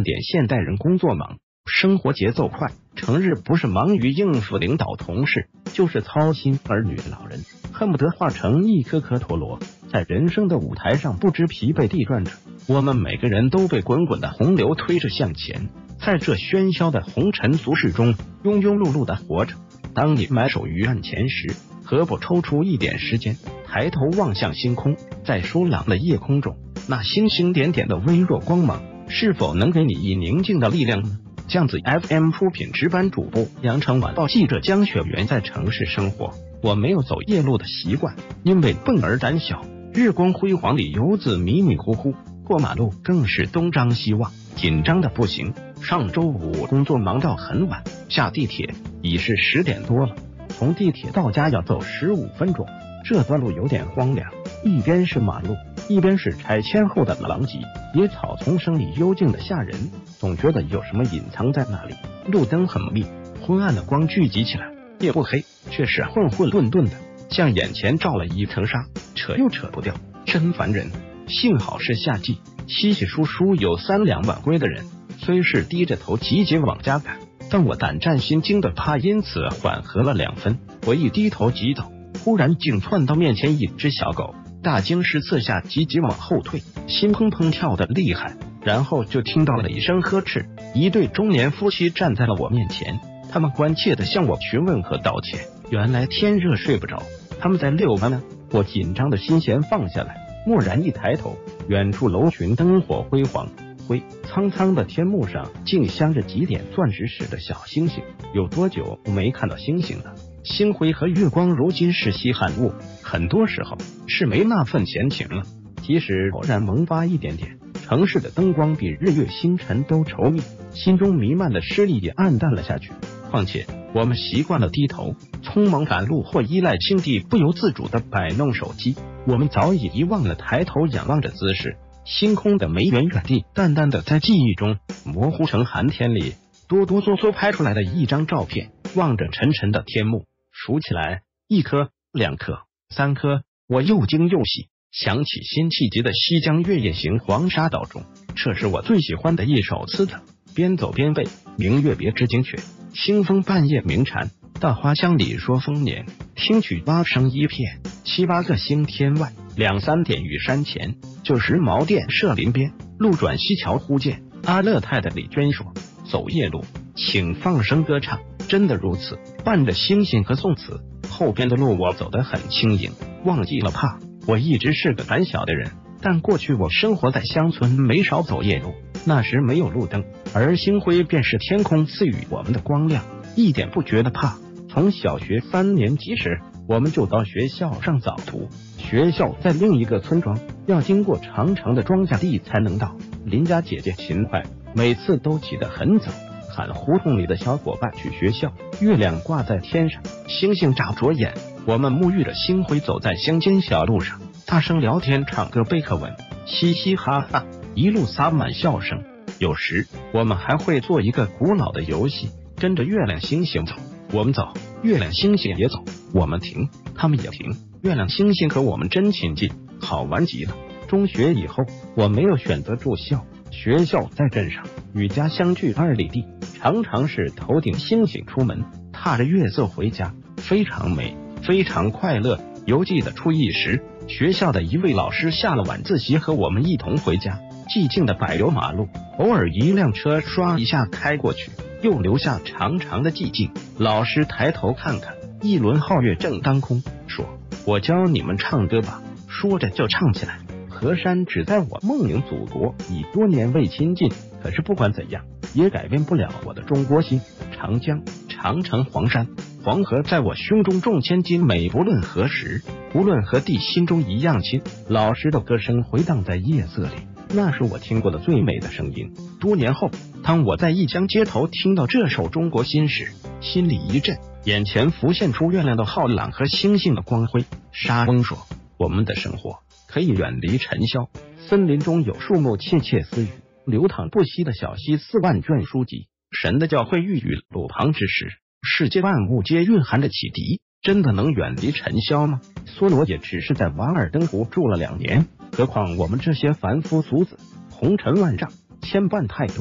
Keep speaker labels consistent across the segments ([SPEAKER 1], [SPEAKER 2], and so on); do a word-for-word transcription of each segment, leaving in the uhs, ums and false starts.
[SPEAKER 1] 点现代人工作忙，生活节奏快，成日不是忙于应付领导同事，就是操心儿女老人，恨不得化成一颗颗陀螺，在人生的舞台上不知疲惫地转着。我们每个人都被滚滚的洪流推着向前，在这喧嚣的红尘俗世中庸庸碌碌的活着。当你埋首于案前时，何不抽出一点时间，抬头望向星空，在疏朗的夜空中，那星星点点的微弱光芒，是否能给你以宁静的力量呢？酱子 F M 出品，值班主播羊城晚报记者江雪原。在城市生活，我没有走夜路的习惯，因为笨而胆小，日光辉煌里游子迷迷糊糊，过马路更是东张西望，紧张的不行。上周五工作忙到很晚，下地铁已是十点多了，从地铁到家要走十五分钟，这段路有点荒凉，一边是马路，一边是拆迁后的狼藉，野草丛生里幽静的吓人，总觉得有什么隐藏在那里。路灯很密，昏暗的光聚集起来，夜不黑，却是混混沌沌的，像眼前罩了一层纱，扯又扯不掉，真烦人。幸好是夏季，稀稀疏疏有三两晚归的人，虽是低着头急急往家赶，但我胆战心惊的怕因此缓和了两分。我一低头急走，忽然竟窜到面前一只小狗，大惊失色下急急往后退，心砰砰跳得厉害，然后就听到了一声呵斥，一对中年夫妻站在了我面前，他们关切地向我询问和道歉。原来天热睡不着，他们在遛弯呢。我紧张的心弦放下来，蓦然一抬头，远处楼群灯火辉煌，灰苍苍的天幕上竟镶着几点钻石似的小星星。有多久没看到星星了？星辉和月光如今是稀罕物，很多时候是没那份闲情了。即使偶然萌发一点点，城市的灯光比日月星辰都稠密，心中弥漫的诗意也暗淡了下去。况且我们习惯了低头，匆忙赶路或依赖轻地不由自主地摆弄手机，我们早已遗忘了抬头仰望着姿势。星空的梅园远地，淡淡的在记忆中模糊成寒天里哆哆嗦嗦拍出来的一张照片。望着沉沉的天幕，数起来，一颗、两颗、三颗，我又惊又喜，想起辛弃疾的《西江月夜行》黄沙岛中，这是我最喜欢的一首词的。边走边背，明月别枝惊鹊，清风半夜鸣蝉，稻花香里说丰年。听取蛙声一片，七八个星天外，两三点雨山前，旧时茅店社林边，路转溪桥忽见阿勒泰的李娟说：走夜路，请放声歌唱。真的如此，伴着星星和宋词，后边的路我走得很轻盈，忘记了怕。我一直是个胆小的人，但过去我生活在乡村，没少走夜路，那时没有路灯，而星辉便是天空赐予我们的光亮，一点不觉得怕。从小学三年级时，我们就到学校上早读，学校在另一个村庄，要经过长长的庄稼地才能到。邻家姐姐勤快，每次都起得很早，喊胡同里的小伙伴去学校。月亮挂在天上，星星眨着眼，我们沐浴着星辉，走在乡间小路上，大声聊天，唱歌，背课文，嘻嘻哈哈，一路洒满笑声。有时我们还会做一个古老的游戏，跟着月亮星星走，我们走，月亮星星也走，我们停，他们也停，月亮星星和我们真亲近，好玩极了。中学以后，我没有选择住校，学校在镇上，与家相距二里地，常常是头顶星星出门，踏着月色回家，非常美，非常快乐。犹记得初一时，学校的一位老师下了晚自习和我们一同回家，寂静的柏油马路，偶尔一辆车刷一下开过去，又留下长长的寂静。老师抬头看看，一轮皓月正当空，说：我教你们唱歌吧。说着就唱起来。河山只在我梦萦祖国，已多年未亲近，可是不管怎样，也改变不了我的中国心。长江、长城、黄山、黄河在我胸中重千斤，每不论何时，无论何地，心中一样亲。老师的歌声回荡在夜色里，那是我听过的最美的声音。多年后，当我在一江街头听到这首《中国心》时，心里一震，眼前浮现出月亮的浩朗和星星的光辉。沙翁说：我们的生活可以远离尘嚣，森林中有树木窃窃私语，流淌不息的小溪四万卷书籍，神的教诲郁郁鲁旁之时，世界万物皆蕴含着启迪。真的能远离尘嚣吗？梭罗也只是在瓦尔登湖住了两年，何况我们这些凡夫俗子，红尘万丈，牵绊太多，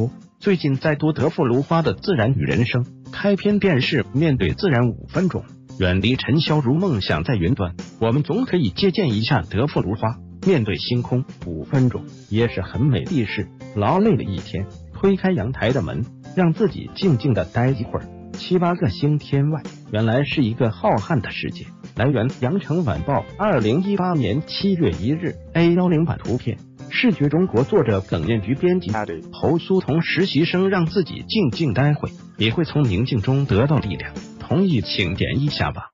[SPEAKER 1] 最近在读德富芦花的《自然与人生》，开篇便是面对自然五分钟，远离尘嚣如梦想在云端。我们总可以借鉴一下德富芦花，面对星空五分钟也是很美的事。劳累了一天，推开阳台的门，让自己静静的待一会儿。七八个星天外，原来是一个浩瀚的世界。来源：羊城晚报，二零一八年七月一日 A 幺零版图片，视觉中国，作者耿彦菊，编辑侯苏童。实习生让自己静静待会，也会从宁静中得到力量。同意请点一下吧。